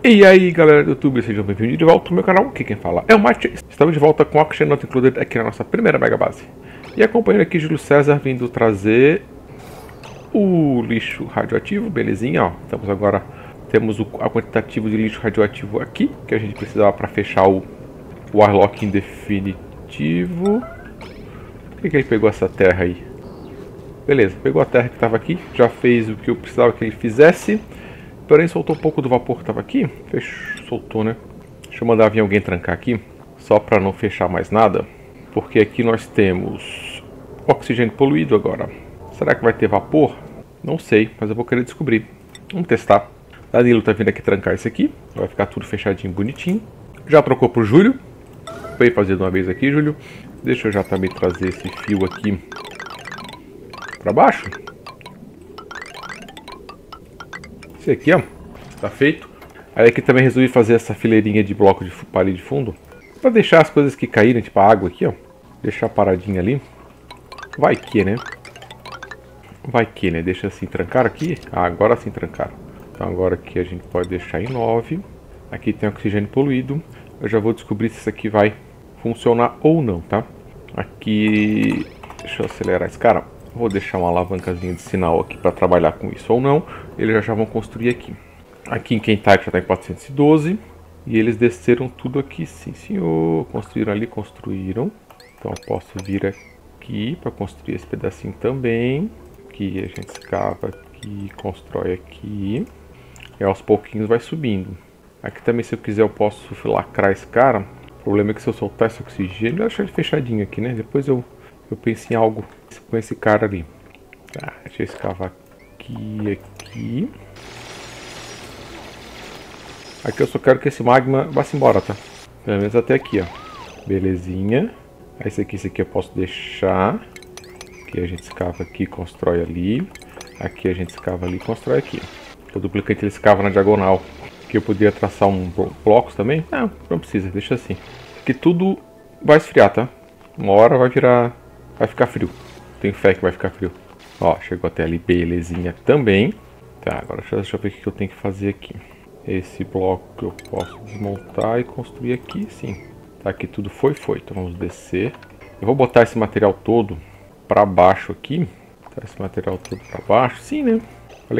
E aí galera do YouTube, sejam bem-vindos de volta ao meu canal. Aqui quem fala é o Mate. Estamos de volta com Oxygen Not Included aqui na nossa primeira mega base. E acompanhando aqui Júlio César vindo trazer o lixo radioativo, belezinha, ó. Estamos agora, temos o quantitativo de lixo radioativo aqui, que a gente precisava para fechar o Warlock em definitivo. Por que ele pegou essa terra aí? Beleza, pegou a terra que estava aqui, já fez o que eu precisava que ele fizesse. Porém soltou um pouco do vapor que estava aqui. Soltou, né? Deixa eu mandar vir alguém trancar aqui, só para não fechar mais nada. Porque aqui nós temos oxigênio poluído agora. Será que vai ter vapor? Não sei, mas eu vou querer descobrir. Vamos testar. Danilo tá vindo aqui trancar isso aqui. Vai ficar tudo fechadinho, bonitinho. Já trocou pro Júlio. Vem fazer de uma vez aqui, Júlio. Deixa eu já também trazer esse fio aqui para baixo. Esse aqui, ó, está feito. Aí aqui também resolvi fazer essa fileirinha de bloco de palha de fundo para deixar as coisas que caírem, tipo a água aqui, ó, deixar paradinha ali. Vai que, né? Vai que, né? Deixa assim, trancar aqui. Ah, agora sim trancar. Então agora aqui a gente pode deixar em 9. Aqui tem oxigênio poluído. Eu já vou descobrir se isso aqui vai funcionar ou não, tá? Aqui, deixa eu acelerar esse cara. Vou deixar uma alavancazinha de sinal aqui para trabalhar com isso ou não. Eles já vão construir aqui. Aqui em Kentucky já está em 412. E eles desceram tudo aqui, sim senhor. Construíram ali, construíram. Então eu posso vir aqui para construir esse pedacinho também. Aqui a gente escava aqui, constrói aqui. E aos pouquinhos vai subindo. Aqui também, se eu quiser, eu posso lacrar esse cara. O problema é que se eu soltar esse oxigênio, eu deixar ele fechadinho aqui, né? Depois eu penso em algo com esse cara ali. Tá, deixa eu escavar aqui. Aqui eu só quero que esse magma vá-se embora, tá? Pelo menos até aqui, ó. Belezinha. Aí esse aqui eu posso deixar. Aqui a gente escava aqui, constrói ali. Aqui a gente escava ali e constrói aqui. O duplicante ele escava na diagonal. Aqui eu poderia traçar blocos também. Não precisa, deixa assim. Aqui tudo vai esfriar, tá? Uma hora vai ficar frio. Tenho fé que vai ficar frio. Ó, chegou até ali, belezinha também. Tá, agora deixa eu ver o que eu tenho que fazer aqui. Esse bloco eu posso desmontar e construir aqui, sim. Tá, aqui tudo foi. Então vamos descer. Eu vou botar esse material todo pra baixo aqui. Botar esse material todo pra baixo, sim, né? Olha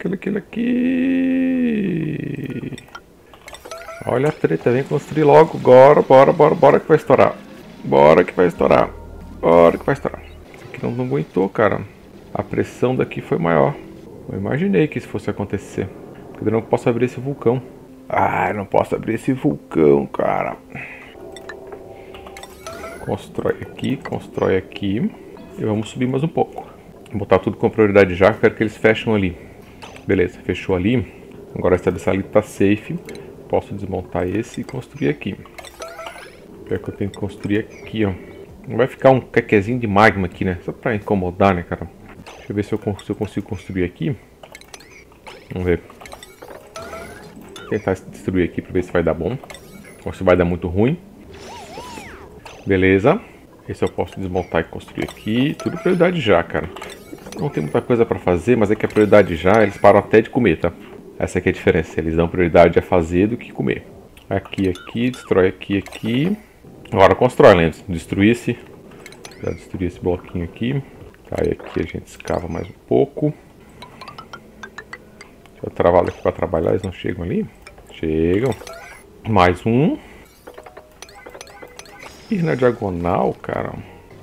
aqui. Olha a treta, vem construir logo. Bora que vai estourar. Bora que vai estourar. Isso aqui não aguentou, cara. A pressão daqui foi maior. Eu imaginei que isso fosse acontecer. Porque eu não posso abrir esse vulcão. Eu não posso abrir esse vulcão, cara. Constrói aqui. E vamos subir mais um pouco. Vou botar tudo com prioridade já. Quero que eles fechem ali. Beleza, fechou ali. Agora essa dessa ali tá safe. Posso desmontar esse e construir aqui. É que eu tenho que construir aqui, ó. Não vai ficar um quequezinho de magma aqui, né? Só pra incomodar, né, cara? Deixa eu ver se eu consigo construir aqui. Vamos ver. Vou tentar destruir aqui pra ver se vai dar bom. Ou se vai dar muito ruim. Beleza. Esse eu posso desmontar e construir aqui. Tudo prioridade já, cara. Não tem muita coisa pra fazer, mas é que a prioridade já, eles param até de comer, tá? Essa aqui é a diferença. Eles dão prioridade a fazer do que comer. Aqui, destrói aqui. Agora constrói, lembra? Destruir-se. Já destruí esse bloquinho aqui. Tá, e aqui a gente escava mais um pouco. Deixa eu travar aqui para trabalhar. Eles não chegam ali? Chegam. Mais um. E na diagonal, cara.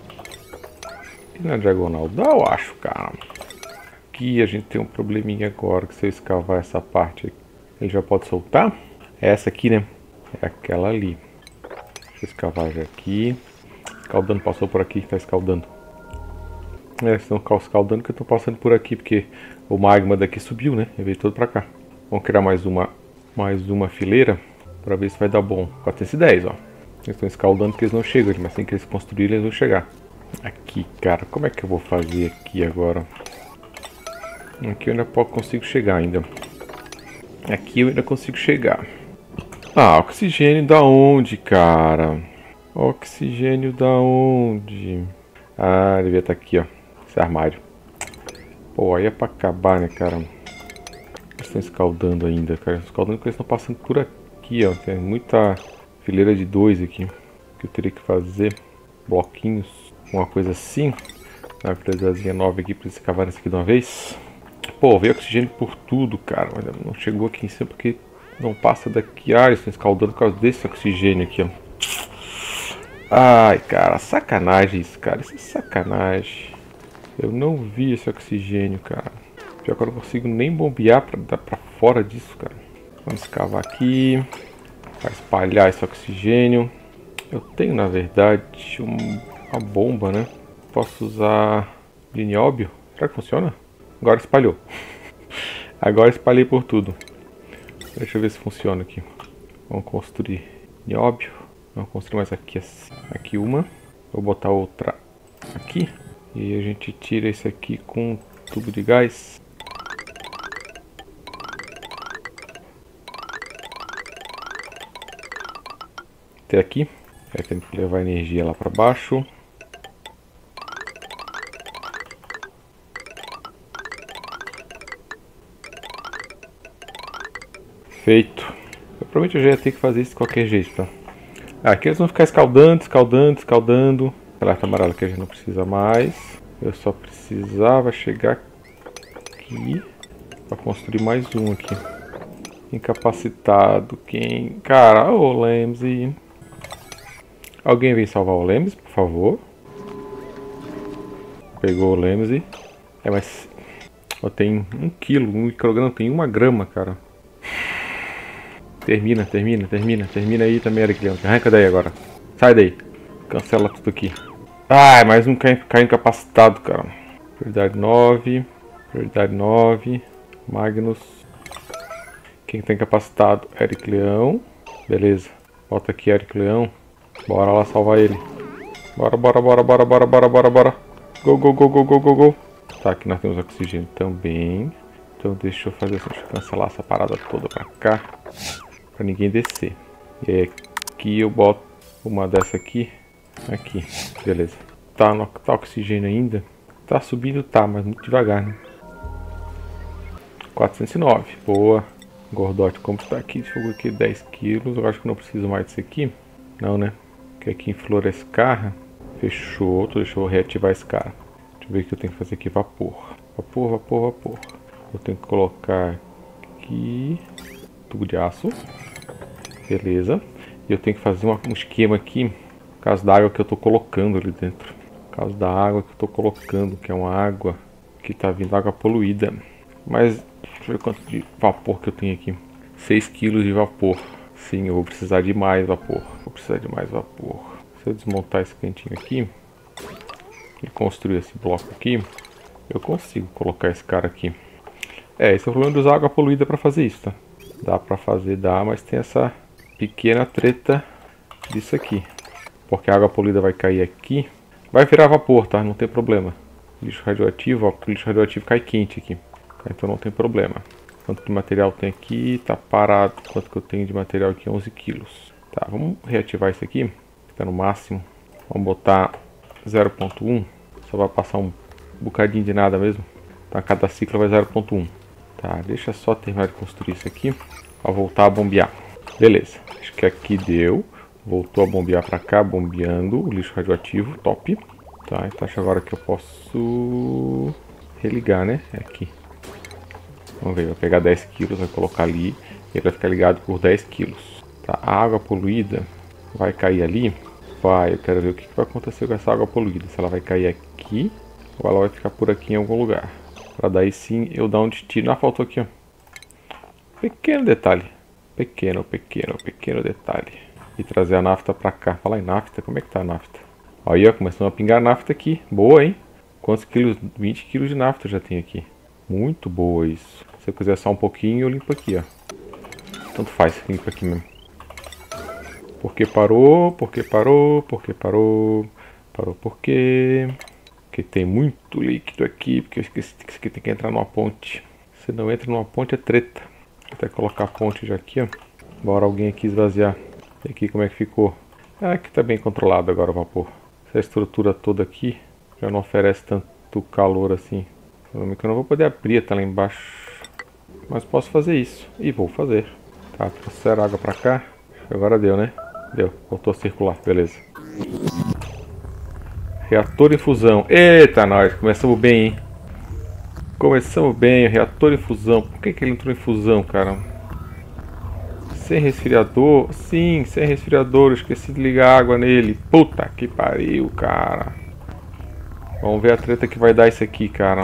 Dá, eu acho, cara. Aqui a gente tem um probleminha agora. Que se eu escavar essa parte aqui, ele já pode soltar. É essa aqui, né? É aquela ali. Deixa eu escavar já aqui. Escaldando, passou por aqui, tá escaldando. Estão escaldando que eu tô passando por aqui, porque o magma daqui subiu, né? E veio todo pra cá. Vamos criar mais uma fileira pra ver se vai dar bom. 410, ó. Eles estão escaldando porque eles não chegam, mas assim que eles construírem, eles vão chegar. Aqui, cara, como é que eu vou fazer aqui agora? Aqui eu ainda consigo chegar ainda. Aqui eu ainda consigo chegar. Oxigênio da onde, cara? Oxigênio da onde? Devia estar aqui, ó. Esse armário. Pô, aí é pra acabar, né, cara? estão escaldando ainda, cara? Escaldando porque eles estão passando por aqui, ó. Tem muita fileira de 2 aqui. Que eu teria que fazer bloquinhos, uma coisa assim. Uma fileizazinha nova aqui pra eles cavarem isso aqui de uma vez. Pô, veio oxigênio por tudo, cara. Mas não chegou aqui em cima porque não passa daqui. Ah, eles estão escaldando por causa desse oxigênio aqui, ó. Ai, cara, sacanagem isso, cara. Isso é sacanagem. Eu não vi esse oxigênio, cara. Pior que eu não consigo nem bombear pra dar pra fora disso, cara. Vamos escavar aqui. Para espalhar esse oxigênio. Eu tenho, na verdade, uma bomba, né? Posso usar de nióbio. Será que funciona? Agora espalhou. Agora espalhei por tudo. Deixa eu ver se funciona aqui. Vamos construir nióbio. Vamos construir mais aqui, aqui uma. Vou botar outra aqui. E a gente tira esse aqui com um tubo de gás. Até aqui. Aí tem que levar energia lá para baixo. Feito. Eu provavelmente eu já ia ter que fazer isso de qualquer jeito, tá? Aqui eles vão ficar escaldando, escaldando, escaldando. Alerta amarelo que a gente não precisa mais. Eu só precisava chegar aqui para construir mais um aqui. Incapacitado. Quem? Cara, o Lemzy. Alguém vem salvar o Lemzy, por favor. Pegou o Lemzy. É, mas eu tenho 1 quilo, 1 micrograma, tem 1 grama, cara. Termina aí também, Heracleão. Arranca daí agora. Sai daí. Cancela tudo aqui. Ah, mais um caiu incapacitado, cara. Prioridade 9. Prioridade 9. Magnus. Quem tá incapacitado? Heracleão. Beleza. Volta aqui, Heracleão. Bora lá salvar ele. Bora. Go. Tá, aqui nós temos oxigênio também. Então deixa eu fazer assim, deixa eu cancelar essa parada toda pra cá. Pra ninguém descer. E aí aqui eu boto uma dessa aqui. Aqui, beleza. Tá oxigênio ainda. Tá subindo, tá, mas muito devagar, né? 409, boa. Gordote, como está aqui, fogo aqui 10 quilos. Eu acho que não preciso mais disso aqui. Não, né? Porque aqui em Florescarra. Fechou, deixa eu reativar esse cara. Deixa eu ver o que eu tenho que fazer aqui. Vapor. Eu tenho que colocar aqui tubo de aço. Beleza. E eu tenho que fazer um esquema aqui. Por causa da água que eu estou colocando ali dentro. Por causa da água que eu estou colocando. Que é uma água que está vindo água poluída. Mas deixa eu ver quanto de vapor que eu tenho aqui. 6 kg de vapor. Sim, eu vou precisar de mais vapor. Se eu desmontar esse cantinho aqui e construir esse bloco aqui, eu consigo colocar esse cara aqui. Esse é o problema de usar água poluída para fazer isso, tá? Dá pra fazer, dá, mas tem essa pequena treta disso aqui. Porque a água poluída vai cair aqui. Vai virar vapor, tá? Não tem problema. Lixo radioativo, ó, o lixo radioativo cai quente aqui. Então não tem problema. Quanto de material tem aqui? Tá parado. Quanto que eu tenho de material aqui? 11 quilos. Tá, vamos reativar isso aqui. Tá no máximo. Vamos botar 0.1. Só vai passar um bocadinho de nada mesmo. Tá, cada ciclo vai 0.1. Tá, deixa só terminar de construir isso aqui. Pra voltar a bombear. Beleza, acho que aqui deu. Voltou a bombear pra cá, bombeando o lixo radioativo, top. Tá, então acho agora que eu posso religar, né? É aqui. Vamos ver, vai pegar 10 quilos, vai colocar ali. E ele vai ficar ligado por 10 quilos. Tá, a água poluída vai cair ali. Vai, eu quero ver o que vai acontecer com essa água poluída. Se ela vai cair aqui ou ela vai ficar por aqui em algum lugar. Pra daí sim eu dar um destino. Ah, faltou aqui, ó. Pequeno detalhe. Pequeno detalhe. E trazer a nafta pra cá. Falar em nafta, como é que tá a nafta? Aí, ó, começando a pingar nafta aqui. Boa, hein? Quantos quilos? 20 quilos de nafta eu já tenho aqui. Muito boa isso. Se eu quiser só um pouquinho, eu limpo aqui, ó. Tanto faz, limpo aqui mesmo. Por que parou? Porque tem muito líquido aqui. Porque eu esqueci que isso aqui tem que entrar numa ponte. Se não entra numa ponte é treta. Vou até colocar a ponte já aqui, ó. Bora alguém aqui esvaziar. E aqui como é que ficou? Ah, aqui tá bem controlado agora o vapor. Essa estrutura toda aqui já não oferece tanto calor assim. Que eu não vou poder abrir, tá lá embaixo. Mas posso fazer isso. E vou fazer. Tá, trouxeram água pra cá. Agora deu, né? Deu. Voltou a circular. Beleza. Reator em fusão. Eita, nós. Começamos bem, hein? Começamos bem. Reator em fusão. Por que ele entrou em fusão, cara? Sem resfriador? Sim, sem resfriador. Eu esqueci de ligar a água nele. Puta que pariu, cara. Vamos ver a treta que vai dar isso aqui, cara.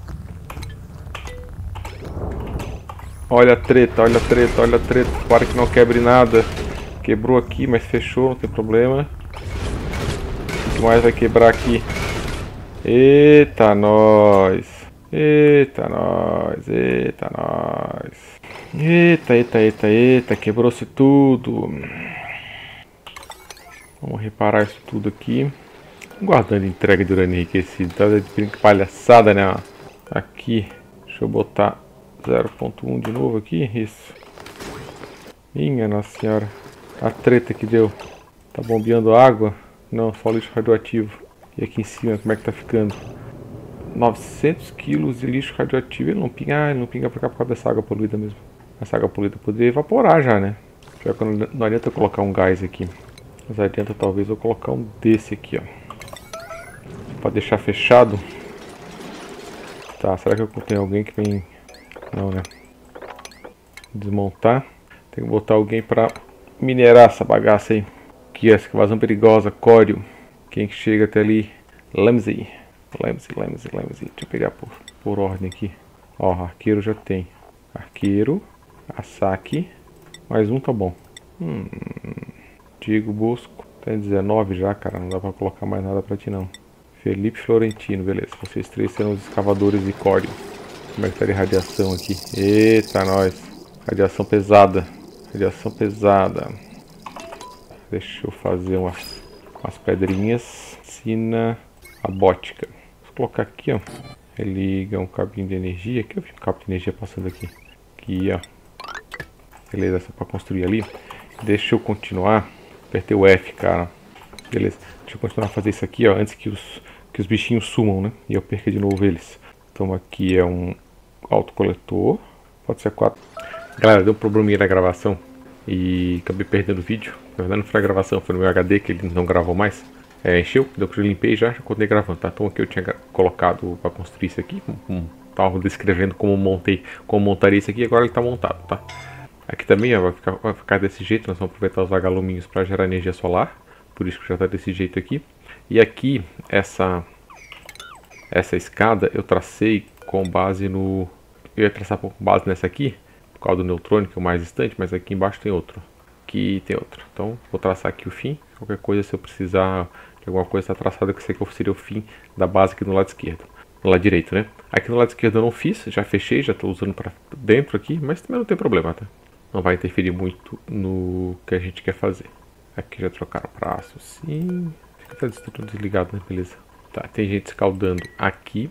Olha a treta, olha a treta, olha a treta. Para que não quebre nada. Quebrou aqui, mas fechou, não tem problema. O que mais vai quebrar aqui? Eita, nós. Eita, nós. Eita, nós. Eita, eita, eita, eita. Quebrou-se tudo. Vamos reparar isso tudo aqui. Guardando entrega de urânio enriquecido. Tá de palhaçada, né? Aqui. Deixa eu botar 0.1 de novo aqui. Isso. Minha nossa senhora. A treta que deu. Tá bombeando água? Não, só lixo radioativo. E aqui em cima, como é que tá ficando? 900 quilos de lixo radioativo. Ele não pinga, ele não pinga pra cá por causa dessa água poluída mesmo. Essa água poluída poderia evaporar já, né? Pior que não adianta eu colocar um gás aqui. Mas adianta talvez eu colocar um desse aqui, ó. Pra deixar fechado. Tá, será que eu tenho alguém que vem... Não, né? Desmontar. Tem que botar alguém pra minerar essa bagaça aí. Aqui, essa escavação perigosa, Cório. Quem que chega até ali? Lemsey. Lemsey. Deixa eu pegar por ordem aqui. Ó, arqueiro já tem. Arqueiro. Asaki. Mais um tá bom. Diego Bosco. Tem 19 já, cara. Não dá pra colocar mais nada pra ti, não. Felipe Florentino, beleza. Vocês três serão os escavadores de Cório. Como é que tá de radiação aqui? Eita, nós. Radiação pesada. Radiação pesada. Deixa eu fazer umas pedrinhas. Sina abótica. Vou colocar aqui, ó. Liga um cabinho de energia. Aqui eu vi um cabo de energia passando aqui. Aqui, ó. Beleza, só pra construir ali. Deixa eu continuar. Apertei o F, cara. Beleza. Deixa eu continuar a fazer isso aqui, ó. Antes que os bichinhos sumam, né? E eu perca de novo eles. Então aqui é um autocoletor. Pode ser 4. Galera, deu um probleminha na gravação. E acabei perdendo o vídeo. Na verdade não foi a gravação, foi no meu HD que ele não gravou mais. Encheu, deu que eu limpei já continuei gravando, tá? Então aqui eu tinha colocado para construir isso aqui. Tava descrevendo como montaria isso aqui, agora ele tá montado, tá? Aqui também ó, vai ficar desse jeito, nós vamos aproveitar os vagaluminhos para gerar energia solar. Por isso que já tá desse jeito aqui. E aqui, essa escada eu tracei com base no... Eu ia traçar com base nessa aqui, por causa do neutrônio, que é o mais distante, mas aqui embaixo tem outro. Aqui tem outro. Então vou traçar aqui o fim. Qualquer coisa, se eu precisar de alguma coisa tá traçada, que sei que seria o fim da base aqui no lado esquerdo. No lado direito, né? Aqui no lado esquerdo eu não fiz, já fechei, já estou usando para dentro aqui, mas também não tem problema, tá? Não vai interferir muito no que a gente quer fazer. Aqui já trocaram prazo, sim. Fica tudo desligado, né? Beleza. Tá, tem gente escaldando aqui.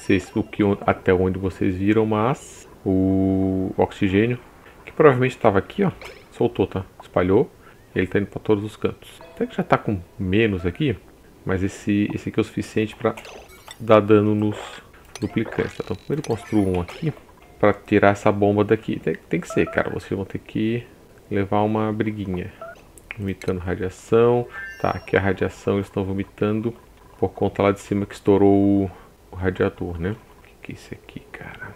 Até onde vocês viram, mas o oxigênio, que provavelmente estava aqui, ó, soltou, tá? Espalhou. Ele tá indo para todos os cantos. Até que já tá com menos aqui, mas esse aqui é o suficiente para dar dano nos duplicantes. Tá? Então primeiro construo um aqui para tirar essa bomba daqui. Tem que ser, cara. Vocês vão ter que levar uma briguinha. Vomitando radiação. Tá, aqui a radiação eles estão vomitando por conta lá de cima que estourou o radiador, né? O que é isso aqui, cara?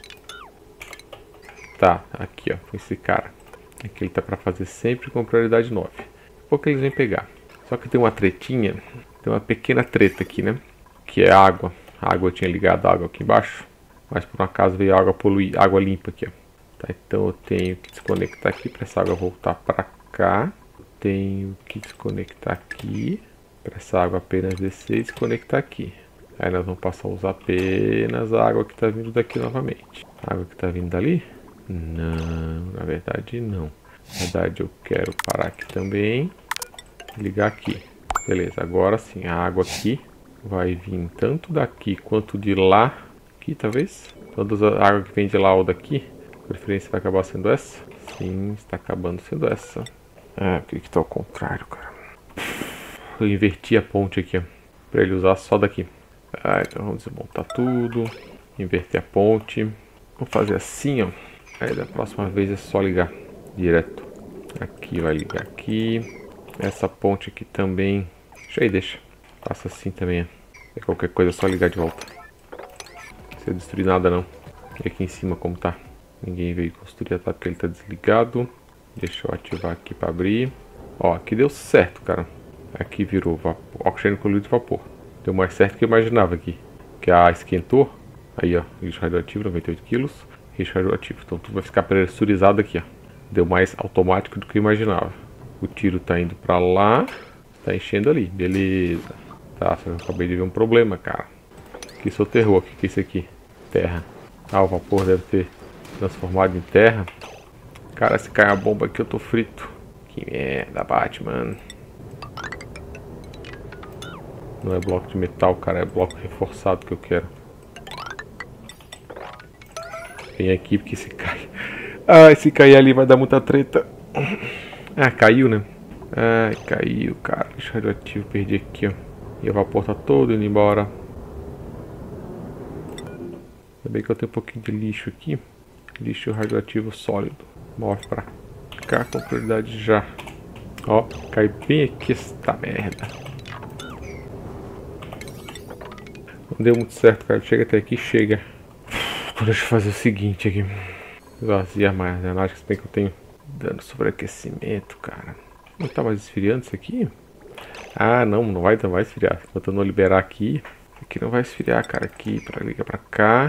Tá, aqui ó, foi esse cara. Aqui ele tá pra fazer sempre com prioridade 9. Pouco eles vêm pegar. Só que tem uma tretinha, tem uma pequena treta aqui, né? Que é água. A água eu tinha ligado a água aqui embaixo, mas por um acaso veio água poluída, água limpa aqui, ó. Tá, então eu tenho que desconectar aqui para essa água voltar para cá. Tenho que desconectar aqui para essa água apenas descer e desconectar aqui. Aí nós vamos passar a usar apenas a água que está vindo daqui novamente. A água que está vindo dali? Não, na verdade não. Na verdade eu quero parar aqui também. Ligar aqui. Beleza, agora sim, a água aqui vai vir tanto daqui quanto de lá. Aqui talvez. Toda a água que vem de lá ou daqui. A preferência vai acabar sendo essa? Sim, está acabando sendo essa. Ah, por que tá ao contrário, cara? Eu inverti a ponte aqui, ó. Pra ele usar só daqui. Ah, então vamos desmontar tudo. Inverter a ponte. Vou fazer assim, ó. Aí da próxima vez é só ligar direto. Aqui vai ligar aqui. Essa ponte aqui também. Deixa aí, deixa. Faça assim também, ó. E qualquer coisa é só ligar de volta. Não precisa destruir nada não. E aqui em cima como tá? Ninguém veio construir, tá? Porque ele tá desligado. Deixa eu ativar aqui pra abrir. Ó, aqui deu certo, cara. Aqui virou vapor, oxigênio colorido e vapor. Deu mais certo que eu imaginava aqui. Que a esquentou. Aí, ó, lixo radioativo, 98 kg. Lixo radioativo. Então tudo vai ficar pressurizado aqui, ó. Deu mais automático do que eu imaginava. O tiro tá indo pra lá. Tá enchendo ali. Beleza. Tá, eu acabei de ver um problema, cara. Que soterrou. O que é isso aqui? Terra. Ah, o vapor deve ter transformado em terra. Cara, se cair a bomba aqui eu tô frito. Que merda, Batman. Não é bloco de metal, cara. É bloco reforçado que eu quero. Vem aqui porque se cai. Ah, se cair ali vai dar muita treta. Ah, caiu, né? Ai, caiu, cara. Lixo radioativo, perdi aqui, ó. E o vapor tá todo indo embora. Ainda bem que eu tenho um pouquinho de lixo aqui. Lixo radioativo sólido. Move pra cá com prioridade já. Ó, cai bem aqui esta merda. Não deu muito certo, cara. Chega até aqui, chega. Então deixa eu fazer o seguinte aqui. Esvaziar mais a armazenagem, se bem que eu tenho dano sobreaquecimento, cara. Não tá mais esfriando isso aqui? Ah, não vai esfriar. Botando liberar aqui. Aqui não vai esfriar, cara. Aqui, pra ligar pra cá.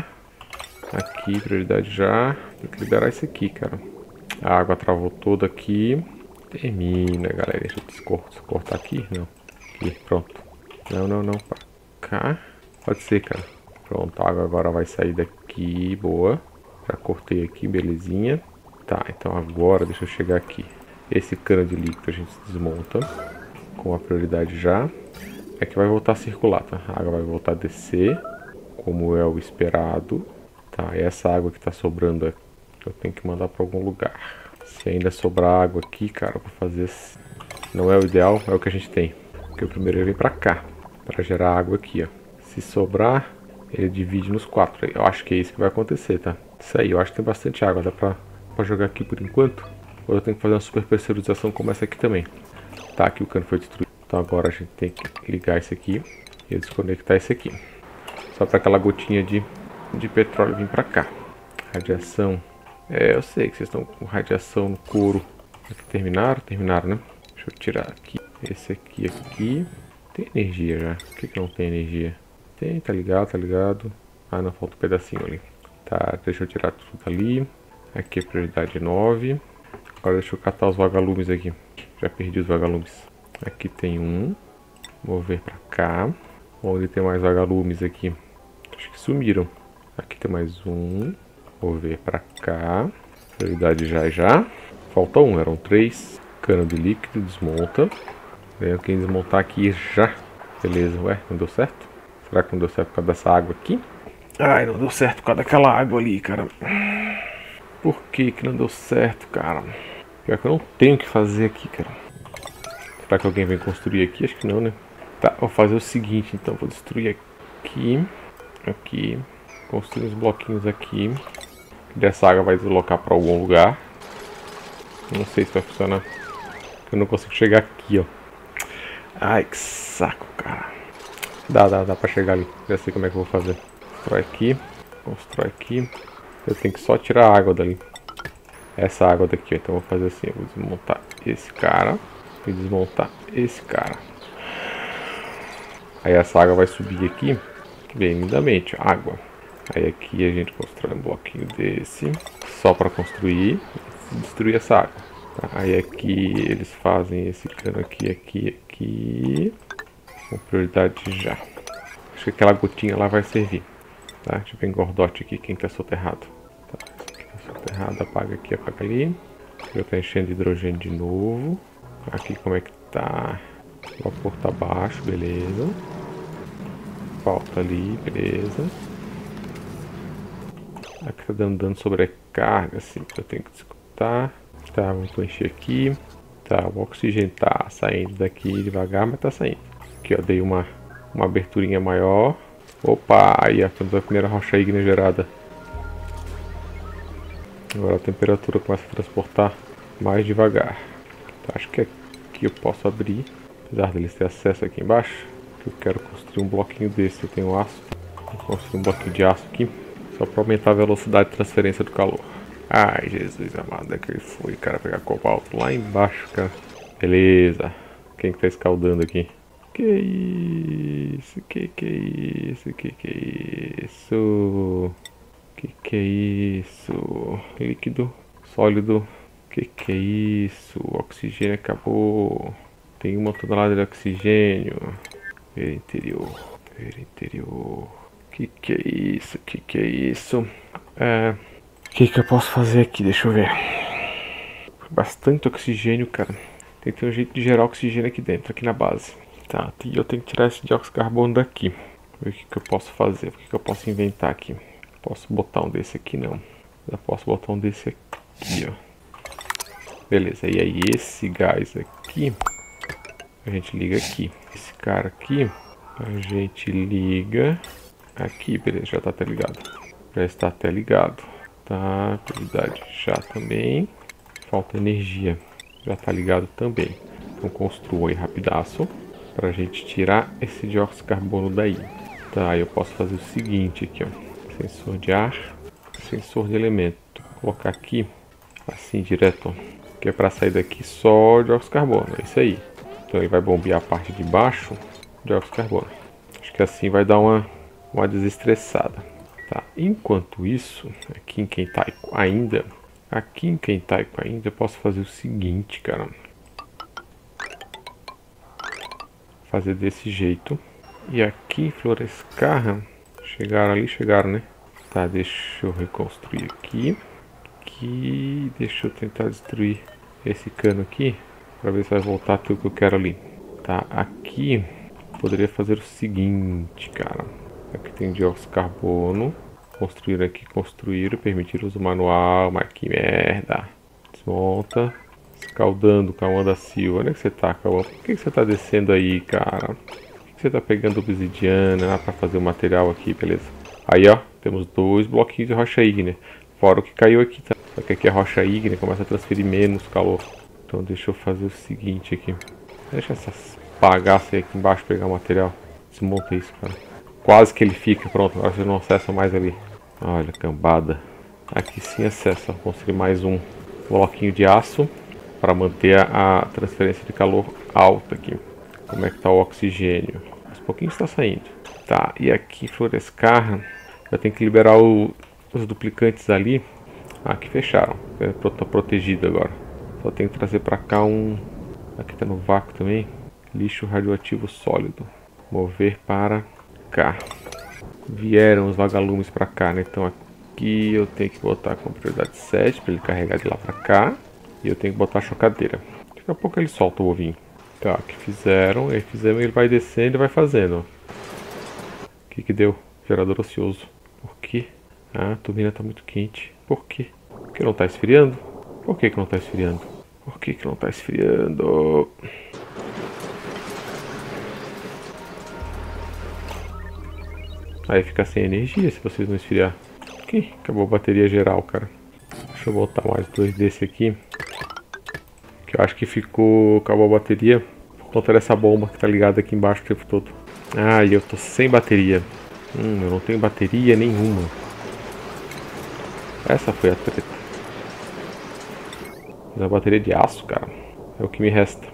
Aqui, prioridade já. Tem que liberar isso aqui, cara. A água travou toda aqui. Termina, galera. Deixa eu cortar aqui. Não. Aqui, pronto. Não. Pra cá. Pode ser, cara. Pronto, a água agora vai sair daqui. Boa. Já cortei aqui, belezinha. Tá, então agora deixa eu chegar aqui. Esse cano de líquido a gente desmonta. Com a prioridade já. É que vai voltar a circular, tá? A água vai voltar a descer. Como é o esperado. Tá, e essa água que tá sobrando aqui, eu tenho que mandar pra algum lugar. Se ainda sobrar água aqui, cara, eu vou fazer assim. Não é o ideal, é o que a gente tem. Porque o primeiro ele vem pra cá. Pra gerar água aqui, ó. Se sobrar, ele divide nos 4. Eu acho que é isso que vai acontecer, tá? Isso aí, eu acho que tem bastante água. Dá pra jogar aqui por enquanto. Ou eu tenho que fazer uma super pressurização como essa aqui também. Tá, aqui o cano foi destruído. Então agora a gente tem que ligar esse aqui. E desconectar esse aqui. Só pra aquela gotinha de petróleo vir pra cá. Radiação. É, eu sei que vocês estão com radiação no couro. Aqui terminaram? Terminaram, né? Deixa eu tirar aqui. Esse aqui. Tem energia já. Por que não tem energia? Tem, tá ligado. Ah, não, falta um pedacinho ali. Tá, deixa eu tirar tudo ali. Aqui é prioridade 9. Agora deixa eu catar os vagalumes aqui. Já perdi os vagalumes. Aqui tem um. Mover pra cá. Onde tem mais vagalumes aqui? Acho que sumiram. Aqui tem mais um. Mover pra cá. Prioridade já. Falta um, eram 3. Cano de líquido, desmonta. Venho quem desmontar aqui já. Beleza, ué, não deu certo? Será que não deu certo por causa dessa água aqui? Ai, não deu certo por causa daquela água ali, cara. Por que que não deu certo, cara? Pior que eu não tenho o que fazer aqui, cara. Será que alguém vem construir aqui? Acho que não, né? Tá, vou fazer o seguinte, então. Vou destruir aqui. Aqui. Construir uns bloquinhos aqui. Dessa água vai deslocar para algum lugar. Não sei se vai funcionar. Eu não consigo chegar aqui, ó. Ai, que saco, cara. Dá pra chegar ali. Já sei como é que eu vou fazer. Constrói aqui. Eu tenho que só tirar a água dali. Essa água daqui, ó. Então eu vou fazer assim. Eu vou desmontar esse cara. E desmontar esse cara. Aí essa água vai subir aqui. Bem lindamente, água. Aí aqui a gente constrói um bloquinho desse. Só para construir. E destruir essa água. Tá? Aí aqui eles fazem esse cano aqui. Com prioridade já. Acho que aquela gotinha lá vai servir. Tá? Deixa eu ver engordote aqui, quem tá soterrado. Tá, esse aqui tá soterrado, apaga aqui, apaga ali. Já tá enchendo de hidrogênio de novo. Aqui como é que tá? O vapor tá baixo, beleza. Falta ali, beleza. Aqui tá dando dano sobrecarga, assim, que eu tenho que escutar. Tá, vamos encher aqui. Tá, o oxigênio tá saindo daqui devagar, mas tá saindo. Aqui, ó, dei uma aberturinha maior. Opa, aí ó, temos a primeira rocha ígnea gerada. Agora a temperatura começa a transportar mais devagar. Então, acho que aqui eu posso abrir, apesar deles ter acesso aqui embaixo. Eu quero construir um bloquinho desse, eu tenho aço. Vou construir um bloquinho de aço aqui, só para aumentar a velocidade de transferência do calor. Ai, Jesus amado, é que ele foi, cara, pegar cobalto lá embaixo, cara. Beleza. Quem que tá escaldando aqui? Que isso? Que é isso? Que é isso? Que é isso? Líquido, sólido. Que é isso? O oxigênio acabou. Tem 1 tonelada de oxigênio. Ver interior. Ver interior. Que é isso? Que é isso? O que eu posso fazer aqui? Deixa eu ver. Bastante oxigênio, cara. Tem que ter um jeito de gerar oxigênio aqui dentro, aqui na base. Tá, e eu tenho que tirar esse dióxido de carbono daqui. Ver o que eu posso fazer, o que eu posso inventar aqui. Posso botar um desse aqui? Não. Já posso botar um desse aqui, ó. Beleza, e aí esse gás aqui, a gente liga aqui. Esse cara aqui, a gente liga aqui, beleza, já tá até ligado. Já está até ligado. Tá, prioridade já também. Falta energia, já tá ligado também. Então construa aí rapidaço pra gente tirar esse dióxido de carbono daí. Tá, eu posso fazer o seguinte aqui, ó. Sensor de ar, sensor de elemento. Vou colocar aqui, assim direto, ó. Que é pra sair daqui só dióxido de carbono, é isso aí. Então ele vai bombear a parte de baixo, dióxido de carbono. Acho que assim vai dar uma desestressada. Tá, enquanto isso, aqui em Kentaico ainda, eu posso fazer o seguinte, cara. Fazer desse jeito. E aqui em Florescarra, chegaram, né? Tá, deixa eu reconstruir aqui. Deixa eu tentar destruir esse cano aqui, para ver se vai voltar tudo que eu quero ali. Tá, aqui poderia fazer o seguinte, cara. Aqui tem dióxido de carbono. Construir aqui, construir, permitir uso manual, mas que merda. Desmonta. Escaldando, Cauã da Silva. Onde é que você tá, Cauã? Por que você tá descendo aí, cara? Por que você tá pegando obsidiana pra fazer o material aqui, beleza? Aí, ó, temos 2 bloquinhos de rocha ígnea. Fora o que caiu aqui, tá? Só que aqui a rocha ígnea começa a transferir menos calor. Então deixa eu fazer o seguinte aqui. Deixa essas bagaças aí aqui embaixo pegar o material. Desmonta isso, cara. Quase que ele fica, pronto. Agora vocês não acessam mais ali. Olha, cambada. Aqui sim acessa. Vou construir mais um bloquinho de aço para manter a transferência de calor alta aqui. Como é que tá o oxigênio? Aos pouquinhos está saindo. Tá, e aqui em Florescarra eu tenho que liberar os duplicantes ali. Ah, aqui fecharam. Tá protegido agora. Só tenho que trazer para cá um... Aqui tá no vácuo também. Lixo radioativo sólido. Mover para cá. Vieram os vagalumes para cá, né? Então aqui eu tenho que botar com prioridade 7 para ele carregar de lá para cá. E eu tenho que botar a chocadeira. Daqui a pouco ele solta o ovinho. Tá, o que fizeram? Ele vai descendo e vai fazendo. O que deu? Gerador ocioso. Por quê? Ah, a turbina tá muito quente. Por quê? Porque não tá esfriando? Por que não tá esfriando? Por que não tá esfriando? Aí fica sem energia se vocês não esfriar. Aqui, acabou a bateria geral, cara. Deixa eu botar mais 2 desse aqui. Que eu acho que acabou a bateria por conta dessa bomba que tá ligada aqui embaixo o tempo todo. Ah, e eu tô sem bateria. Eu não tenho bateria nenhuma. Essa foi a treta. A bateria de aço, cara. É o que me resta.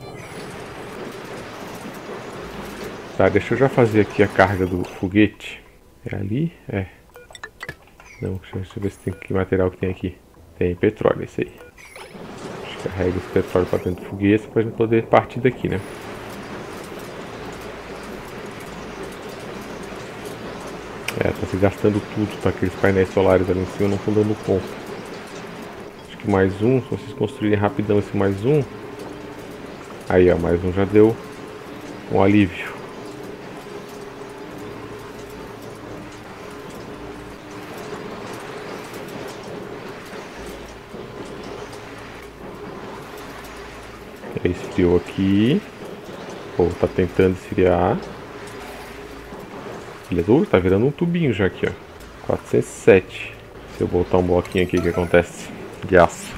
Tá, deixa eu já fazer aqui a carga do foguete. É ali? É. Não, deixa eu ver se tem que material que tem aqui. Tem petróleo, esse aí. Carrega esse petróleo para dentro do foguete pra gente poder partir daqui, né? Tá se gastando tudo, tá? Aqueles painéis solares ali em cima não estão dando conta. Acho que mais um, se vocês construírem rapidão esse mais um. Aí, ó, mais um já deu um alívio. Aí esfriou aqui. Pô, tá tentando esfriar. Beleza, tá virando um tubinho já aqui, ó. 407. Se eu botar um bloquinho aqui, o que acontece? De aço.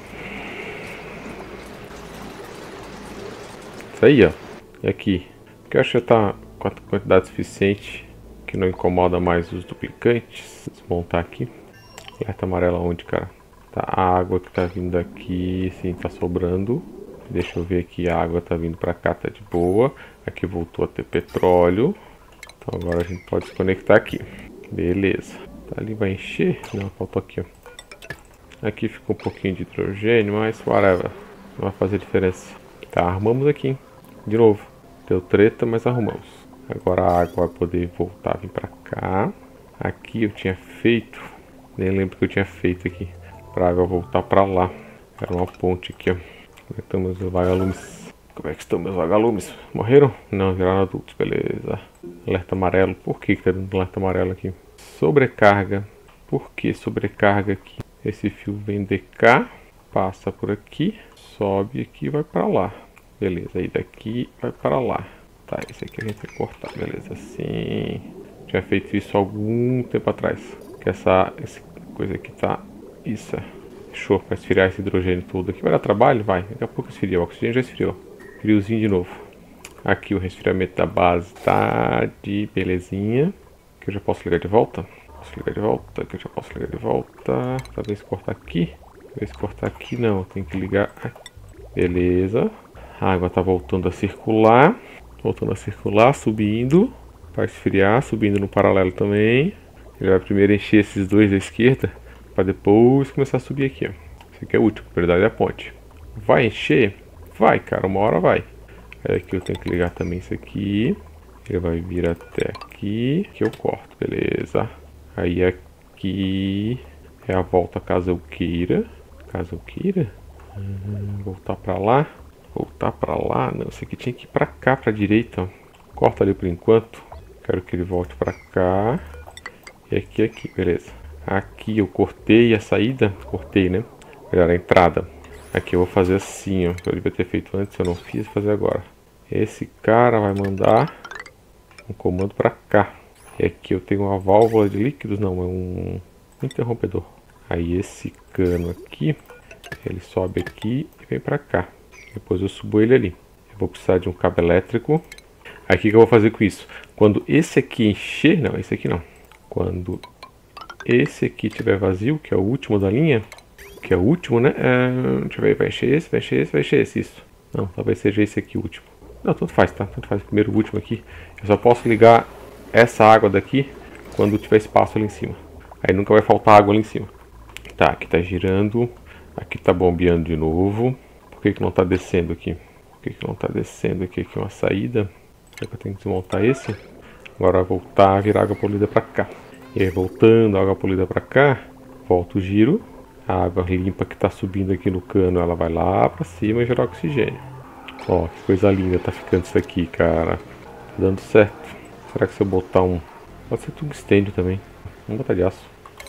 Isso aí, ó. E aqui. Porque eu acho que já tá com a quantidade suficiente que não incomoda mais os duplicantes. Desmontar aqui. Alerta amarela onde, cara? Tá, a água que tá vindo aqui, sim, tá sobrando. Deixa eu ver aqui, a água tá vindo pra cá, tá de boa. Aqui voltou a ter petróleo. Então agora a gente pode se conectar aqui. Beleza. Tá ali, vai encher? Não, faltou aqui, ó. Aqui ficou um pouquinho de hidrogênio, mas whatever. Não vai fazer diferença. Tá, arrumamos aqui, hein? De novo. Deu treta, mas arrumamos. Agora a água vai poder voltar a vir pra cá. Aqui eu tinha feito... Nem lembro que eu tinha feito aqui. Pra água voltar pra lá. Era uma ponte aqui, ó. Como é que estão meus vagalumes? Como é que estão meus vagalumes? Morreram? Não, viraram adultos, beleza. Alerta amarelo. Por que tá dando alerta amarelo aqui? Sobrecarga. Por que sobrecarga aqui? Esse fio vem de cá, passa por aqui, sobe aqui e vai pra lá. Beleza, aí daqui vai pra lá. Tá, esse aqui a gente vai cortar, beleza, assim. Tinha feito isso há algum tempo atrás. Que essa coisa aqui tá... Isso, show, pra esfriar esse hidrogênio todo aqui. Vai dar trabalho? Vai, daqui a pouco esfria, o oxigênio já esfriou. Friozinho de novo. Aqui o resfriamento da base tá de belezinha. Que eu já posso ligar de volta. Posso ligar de volta, que eu já posso ligar de volta. Talvez cortar aqui. Talvez cortar aqui não, tem que ligar aqui. Beleza. A água tá voltando a circular. Voltando a circular, subindo. Para esfriar, subindo no paralelo também. Ele vai primeiro encher esses dois da esquerda. Para depois começar a subir aqui, ó. Esse aqui é o último, na verdade é a ponte. Vai encher? Vai, cara, uma hora vai. Aí aqui eu tenho que ligar também isso aqui. Ele vai vir até aqui. Que eu corto, beleza. Aí aqui é a volta caso eu queira. Caso eu queira. Voltar pra lá. Voltar pra lá. Não, esse aqui tinha que ir pra cá, pra direita, ó. Corta ali por enquanto. Quero que ele volte pra cá. E aqui, beleza. Aqui eu cortei a saída. Cortei, né? Melhor, a entrada. Aqui eu vou fazer assim, ó. Eu devia ter feito antes, eu não fiz, vou fazer agora. Esse cara vai mandar um comando pra cá. E aqui eu tenho uma válvula de líquidos, não, é um interrompedor. Aí esse cano aqui, ele sobe aqui e vem pra cá. Depois eu subo ele ali. Eu vou precisar de um cabo elétrico. Aí o que eu vou fazer com isso? Quando esse aqui encher, não, esse aqui não. Quando esse aqui estiver vazio, que é o último da linha, que é o último, né? Deixa eu ver, vai encher esse, vai encher esse, vai encher esse, isso. Não, talvez seja esse aqui o último. Não, tanto faz, tá? Tanto faz, primeiro o último aqui. Eu só posso ligar essa água daqui quando tiver espaço ali em cima. Aí nunca vai faltar água ali em cima. Tá, aqui tá girando. Aqui tá bombeando de novo. Por que não tá descendo aqui? Por que não tá descendo aqui? Aqui é uma saída. Será que eu tenho que desmontar esse? Agora vai voltar a virar água polida pra cá. E aí voltando a água polida pra cá, volta o giro. A água limpa que tá subindo aqui no cano, ela vai lá pra cima e gerar oxigênio. Ó, que coisa linda tá ficando isso aqui, cara. Tá dando certo. Será que se eu botar um... Pode ser tungstênio também. Vamos botar de aço.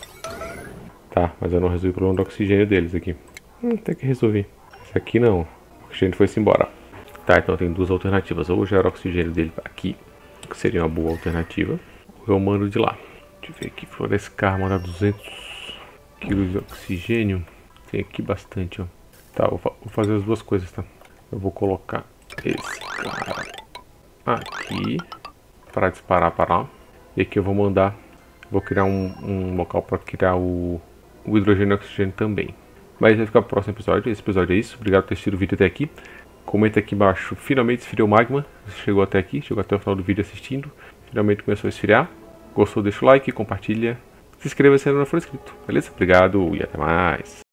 Tá, mas eu não resolvi o problema do oxigênio deles aqui. Até que resolvi. Esse aqui não. O oxigênio foi-se embora. Tá, então tem duas alternativas. Ou gerar o oxigênio dele aqui, que seria uma boa alternativa. Ou eu mando de lá. Deixa eu ver aqui. Flores carro manda 200 kg de oxigênio. Tem aqui bastante, ó. Tá, vou fazer as duas coisas, tá? Eu vou colocar esse cara aqui para disparar para lá. E aqui eu vou mandar, vou criar um local para criar o hidrogênio e o oxigênio também. Mas vai ficar pro próximo episódio. Esse episódio é isso. Obrigado por ter assistido o vídeo até aqui. Comenta aqui embaixo. Finalmente esfriou o magma. Você chegou até aqui, chegou até o final do vídeo assistindo. Finalmente começou a esfriar. Gostou? Deixa o like, compartilha. Se inscreva se ainda não for inscrito. Beleza? Obrigado e até mais.